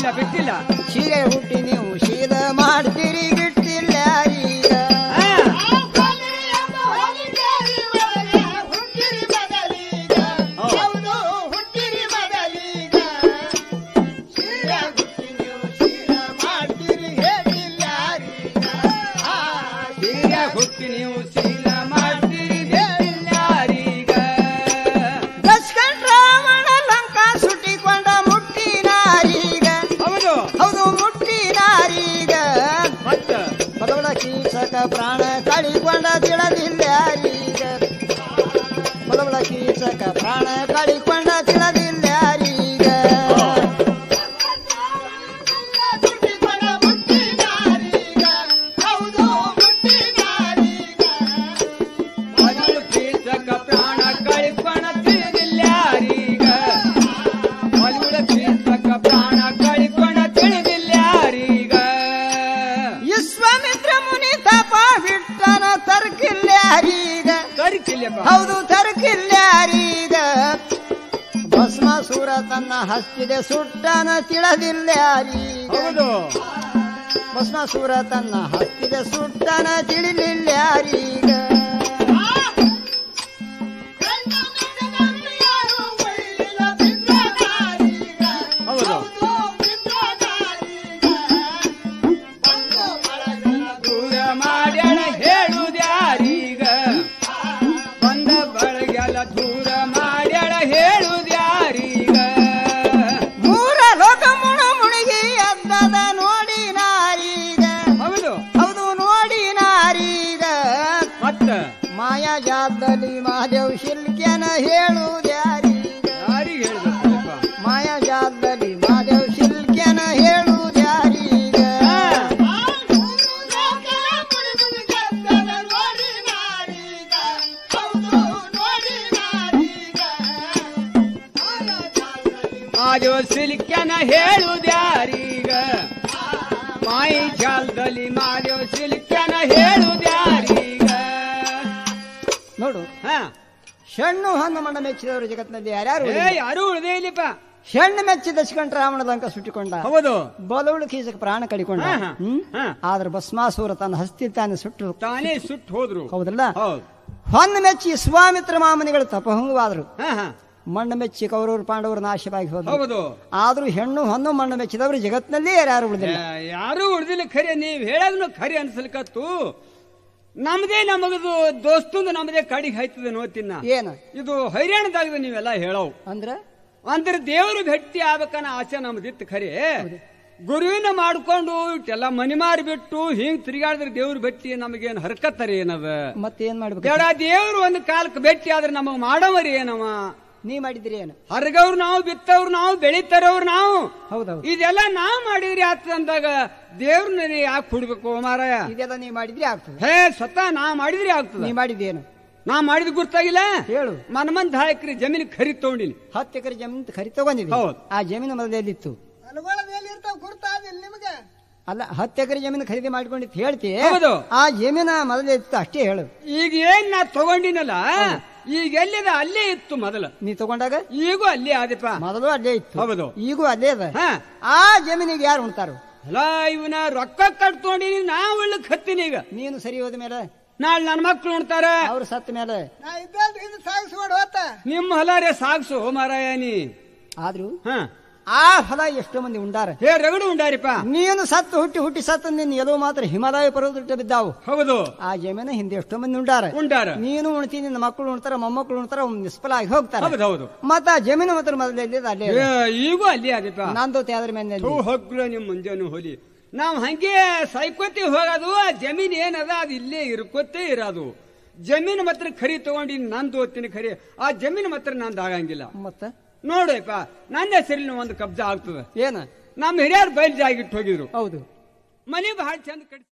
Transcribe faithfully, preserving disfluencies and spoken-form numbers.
ಬಿಟ್ಟಿಲ್ಲ ಬಿಟ್ಟಿಲ್ಲ ಸೀರೆ ಹುಟ್ಟಿ ನೀವು ಶೀಲ ಮಾಡ್ತೀರಿ ಗಿಟ್ಟಿಲ್ಲ ಈಗ ಹುಟ್ಟಿ ನೀವು ಶೀಲ ಮಾಡ್ತೀರಿ ಯಾರೀಗ ದಸ್ಕಂಡ್ ರಾವಣ ಲಂಕಾ ಸುಟ್ಟಿಕೊಂಡ ಮುಟ್ಟಿನಾರೀಗ ಹೌದು ಹೌದು ಮುಟ್ಟಿನಾರೀಗ ಮತ್ತ ಬಲವಳ ಕೀಚಕ ಪ್ರಾಣ ಕಳಿಕೊಂಡ ತಿಳಿದಿಲ್ಲ ಯಾರೀಗ ಬಲವಳ ಕೀಚಕ ಪ್ರಾಣ ಕಳಿಕೊಂಡ ತಿಳಿದಿಲ್ಲ ಯಾರೀಗ ಪ್ರಾಣ ಕಳಿಪಣ ತಿಳಿದಿಲ್ಲ ಯಾರೀಗ ಬಲುಳ ಕೀಚಕ ಪ್ರಾಣ ಕಳಿಪಣ ತಿಳಿದಿಲ್ಲ ಯಾರೀಗ ವಿಶ್ವಾಮಿತ್ರ ಮುನಿ ತಪ ಬಿಟ್ಟನ ತರ್ಕಿಲ್ಲ ಯಾರೀಗ ತರಿಕಿಲ್ಲಪ್ಪ ಹೌದು ತರ್ಕಿಲ್ಲ ಯಾರೀಗ ಭಸ್ಮಾಸುರ ತನ್ನ ಹಸ್ತಿದೆ ಸುಟ್ಟನ ತಿಳಿದಿಲ್ಲ ಯಾರೀಗ ಹೌದು ಭಸ್ಮಾಸುರ ತನ್ನ ಹಸ್ತಿದೆ ಸುಟ್ಟನ ತಿಳಿಲಿಲ್ಲ ಯಾರೀಗ ಹೌದು ದೂರ ಮಾಡ್ಯಾಳ ಹೇಳುದ್ಯಾರೀಗ ಬಂದ ಬಳಗೆಲ್ಲ ದೂರ ಮಾಡ್ಯಾಳ ಹೇಳುದ್ಯಾರೀಗ ಮೂರ ಲೋಕ ಮುಣ ಮುಣಿಗಿ ಅದ್ದದ ನೋಡಿ ನಾರೀಗ ಹೌದು ಹೌದು ನೋಡಿ ನಾರೀಗ ಮತ್ತ ಮಾಯಾ ಜಾತದಲ್ಲಿ ಮಹಾದೇವ್ ಶಿಲ್ಕ್ಯನ ಹೇಳುದ್ಯಾರೀಗ ಯಾರಿಗೆ ಹೇಳ್ಬೇಕಪ್ಪ ಮಾಯಾ ಜಾತದಲ್ಲಿ ಮಹಾದೇವ್ ಶಿಲ್ಕ್ಯನ ಹೇಳುದ್ಯಾರೀಗ ಮಾದೇವ ಸಿಲ್ಕ್ಯನ ಹೇಳುದ್ಯಾರೀಗ ಮಾಯಿ ಜಾಲದಲ್ಲಿ ಮಾದೇವ ಸಿಲ್ಕ್ಯನ ಹೇಳುದ್ಯಾರೀಗ ನೋಡು ಹಾ ಹೆಣ್ಣು ಹಣ್ಣು ಮಣ್ಣ ಮೆಚ್ಚಿದವರು ಜಗತ್ತಿನಲ್ಲಿ ಯಾರ್ಯಾರು ಏ ಉಳಿದಿಲ್ಲ? ಯಾರು ಉಳ್ದೇ ಇಲ್ಲಪ್ಪ ಹೆಣ್ಣು ಮೆಚ್ಚಿ ದಶಕಂಠ ರಾವಣ ಲಂಕ ಸುಟ್ಟಿಕೊಂಡ ಹೌದು ಬಲವಳು ಕೀಸಕ ಪ್ರಾಣ ಕಡಿಕೊಂಡ ಹಾ, ಹಾ, ಹ್ಮ್ ಹಾ. ಆದ್ರೆ ಭಸ್ಮಾಸುರ ತನ್ನ ಹಸ್ತಿ ತಾನೇ ಸುಟ್ಟು ತಾನೇ ಸುಟ್ಟು ಹೋದ್ರು ಹೌದಲ್ಲ ಹೌದು ಹೊನ್ನು ಮೆಚ್ಚಿ ಸ್ವಾಮಿತ್ರ ಮಾಮನಿಗಳು ತಪಹಂಗವಾದ್ರು ಹಾ ಹಾ ಮಣ್ಣು ಮೆಚ್ಚಿ ಕೌರವರು ಪಾಂಡವರು ನಾಶವಾಗಿ ಹೋದ್ರು ಹೌದು ಆದ್ರೂ ಹೆಣ್ಣು ಹೊನ್ನು ಮಣ್ಣು ಮೆಚ್ಚಿದವರು ಜಗತ್ತಿನಲ್ಲಿ ಯಾರ್ಯಾರು ಉಳಿದಿಲ್ಲ ಏ, ಯಾರು ಉಳ್ದಿಲ್ಲ ಖರೆ ನೀವ್ ಹೇಳಾಗ್ನು ಖರೆ ಅನ್ಸಲ್ಕತ್ತು ನಮ್ದೇ ನಮಗದು ದೋಸ್ತಂದು ನಮ್ದೇ ಕಡಿಗೆ ಹಾಯ್ತದೆ ನೋತಿನ್ನ ಏನು ಇದು ಹೈರಾಣದಾಗದ ನೀವೆಲ್ಲ ಹೇಳವು ಅಂದ್ರೆ ಅಂದ್ರೆ ದೇವರು ಭೇಟಿ ಆಗ್ಬೇಕನ್ನ ಆಸೆ ನಮ್ದಿತ್ತು ಖರೆ ಗುರುವಿನ ಮಾಡ್ಕೊಂಡು ಇಟ್ಟೆಲ್ಲ ಮನಿ ಮಾರಿ ಬಿಟ್ಟು ಹಿಂಗ್ ತಿರುಗಾಡಿದ್ರೆ ದೇವ್ರ ಭೇಟಿ ನಮಗೇನ್ ಹರ್ಕತ್ತರಿ ಏನದ ಮತ್ತೇನ್ ಮಾಡ್ಬೇಕು ಬೇಡ ದೇವ್ರು ಒಂದ್ ಕಾಲಕ್ಕೆ ಭೇಟಿ ಆದ್ರೆ ನಮಗ್ ಮಾಡವರಿ ಏನವ ನೀ ಮಾಡಿದ್ರಿ ಏನು ಹರಗವ್ರು ನಾವು ಬಿತ್ತವ್ರು ನಾವು ಬೆಳಿತಾರವ್ರು ನಾವು ಹೌದೌದು ಇದೆಲ್ಲ ನಾವ್ ಮಾಡಿದ್ರಿ ಆಗ್ತದ ಅಂದಾಗ ದೇವ್ರನ್ನ ಯಾಕೆ ಹುಡ್ಬೇಕು ಮಾರಾಯ ಇದೆಲ್ಲ ನೀ ಮಾಡಿದ್ರಿ ಆಗ್ತದೆ ಹೇ ಸ್ವತಃ ನಾ ಮಾಡಿದ್ರಿ ಆಗ್ತದ ನೀ ಮಾಡಿದ್ದೇನು ನಾ ಮಾಡಿದ್ ಗುರ್ತಾಗಿಲ್ಲ ಹೇಳು ಮನ್ಮಂದ್ ಹಾಯಕ್ರಿ ಜಮೀನ್ ಖರೀದ್ ತಗೊಂಡಿನಿ ಹತ್ತು ಎಕರೆ ಜಮೀನು ಖರೀದಿ ತಗೊಂಡಿದ್ವಿ ಹೌದು. ಆ ಜಮೀನು ಮೊದಲೆಲ್ಲಿತ್ತು ನಿಮಗೆ ಅಲ್ಲ ಹತ್ತು ಎಕರೆ ಜಮೀನು ಖರೀದಿ ಮಾಡ್ಕೊಂಡಿತ್ತು ಹೇಳ್ತಿ ಹೌದು. ಆ ಜಮೀನ ಮೊದಲಿತ್ತು ಅಷ್ಟೇ ಹೇಳು ಈಗ ಏನ್ ನಾ ತಗೊಂಡಿನಲ್ಲ ಈಗ ಎಲ್ಲಿದ ಅಲ್ಲೇ ಇತ್ತು ಮೊದಲ ನೀ ತಗೊಂಡಾಗ ಈಗೂ ಅಲ್ಲೇ ಆದಿಪ್ಪ ಮೊದಲು ಅಲ್ಲೇ ಇತ್ತು ಹೌದು. ಈಗೂ ಅಲ್ಲೇ ಅದ ಹಾ ಆ ಜಮೀನಿಗೆ ಯಾರು ಉಣ್ತಾರು ಅಲ್ಲ ಇವನ ರೊಕ್ಕ ಕಟ್ಕೊಂಡಿನಿ ನಾ ಒಳ್ಳಕ್ ಹತ್ತೀನಿ ಈಗ ನೀನು ಸರಿ ಹೋದ ಮೇಲೆ ನಾಳೆ ನನ್ನ ಮಕ್ಳು ಉಣ್ತಾರ ಅವ್ರು ಸತ್ತ ಮೇಲೆ ನಾ ಇದ್ದಲ್ಲಿ ಇದು ಸಾಗಿಸ್ಕೊಂಡು ಹೋತ ನಿಮ್ಮ ಹೊಲಾರೆ ಸಾಗ್ಸು ಮಾರಾಯ ನೀ ಆದ್ರೂ ಹಾ ಆ ಫಲ ಎಷ್ಟೋ ಮಂದಿ ಉಂಡಾರ ಹೇ ರಗಡು ಉಂಡಾರಿಪ್ಪ ನೀನು ಸತ್ತು ಹುಟ್ಟಿ ಹುಟ್ಟಿ ಸತ್ತು ನಿನ್ನ ಎಲ್ಲೋ ಮಾತ್ರ ಹಿಮಾಲಯ ಪರ್ವತ ಬಿದ್ದಾವು ಹೌದು ಆ ಜಮೀನ ಹಿಂದೆ ಎಷ್ಟೋ ಮಂದಿ ಉಂಡಾರ ಉಂಡಾರ ನೀನು ಉಣ್ತಿ ನಿನ್ನ ಮಕ್ಕಳು ಉಣ್ತಾರ ಮೊಮ್ಮಕ್ಕಳು ಉಣ್ತಾರ ಅವ್ನು ನಿಷ್ಫಲ ಆಗಿ ಹೋಗ್ತಾರ ಹೌದು ಹೌದು ಮತ್ತ ಆ ಜಮೀನು ಮಾತ್ರ ಮೊದಲೇ ಅಲ್ಲೇ ಏ, ಈಗೂ ಅಲ್ಲೇ ಆದಿಪ್ಪ ನಂದು ಅದ್ರ ಮೇಲೆ ಹೂ ಹೊಗ್ಲ ನಿಮ್ ಮುಂಜಾನು ಹೋಲಿ ನಾವ್ ಹಂಗೆ ಸೈಕೋತಿ ಹೋಗೋದು ಆ ಜಮೀನ್ ಏನದ ಅದು ಇಲ್ಲೇ ಇರ್ಕೋತೇ ಇರೋದು ಜಮೀನು ಮಾತ್ರ ಖರಿ ತಗೊಂಡಿ ನಂದು ಓದ್ತೀನಿ ಖರಿ ಆ ಜಮೀನು ಮಾತ್ರ ನಂದು ಆಗಂಗಿಲ್ಲ ಮತ್ತ ನೋಡಪ್ಪ ನನ್ನ ಹೆಸರಿನ ಒಂದು ಕಬ್ಜಾ ಆಗ್ತದ ಏನ ನಮ್ಮ ಹಿರಿಯರು ಬಯಲು ಜಾಗಿಟ್ಟು ಹೋಗಿದ್ರು ಹೌದು ಮನೆ ಬಹಳ ಚಂದ ಕಟ್ಟಿ